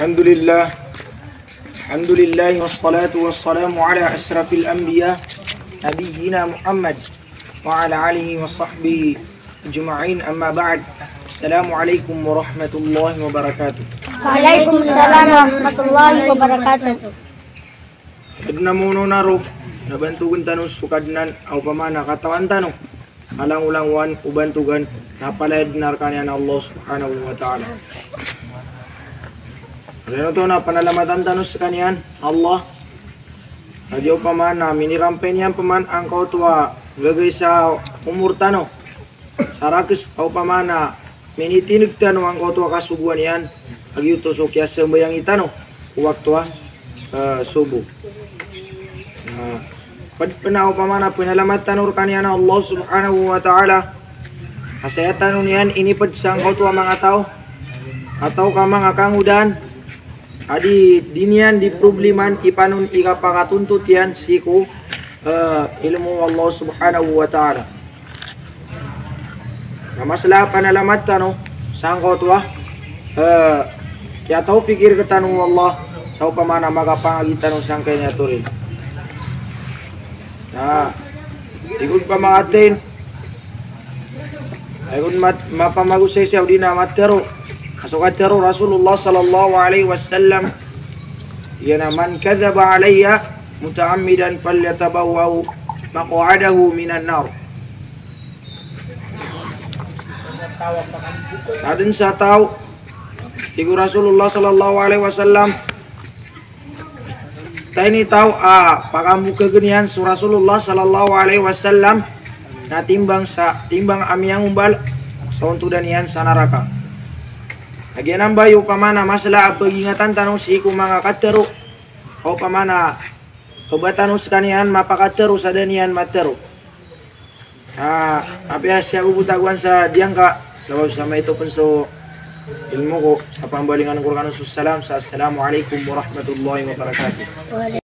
Alhamdulillah, Alhamdulillah wassalatu wassalamu ala asrafil anbiya nabiyyina Muhammad wa ala alihi wa sahbihi ajma'in, amma ba'd. Assalamualaikum warahmatullahi wabarakatuh. Waalaikumsalam warahmatullahi wabarakatuh. Kadna mono naro nabantugan tanong sukadnan au pamana katawan tanong alang ulangwan ubantugan napalad narkanian Allah subhanahu wa ta'ala. Ano to na panalamatan tanong sa kanian Allah adyo pamana minirampen yan paman ang kautua gagay sa umur tano sarakis au pamana minitinig tano ang kautua kasuguan yan agyo to so kya sembayang itano waktu subuh. Panaw pamana pinalamatan ur kanian Allah subhanahu wa ta'ala kasayatan niyan inipad sang kautua mga tao atau ka mga kangudan adi dinian di probleman ipanun ika pakatuntut yan siku ilmu Allah subhanahu wa ta'ala. Na masala panalamat tano sang kautua kaya tau pikir ke tanong Allah sa upamana magapangagitan ng sang kanya turin. Nah, ikut pamagatin ayun mapamagusay siya di na matero asukat tero Rasulullah sallallahu alaihi wasallam yana man kadzaba alayya muta'ammidan falyatabawwa maq'adahu minan nar. Adin sa tao iku Rasulullah sallallahu alaihi wasallam taini tahu pakamuka genian su Rasulullah sallallahu alaihi wasallam na timbang amiyang umbal sa untudanian sa neraka. Agian bayu pamana masalah pagingatan tanong si iku mga katero o pamana obatan kanian mapakatero sa danian matero. Apya siya ubutaguan sa diangka sabab sama itu pun so ilmu ko sa pambalingan ng Quran. Assalamualaikum warahmatullahi wabarakatuh.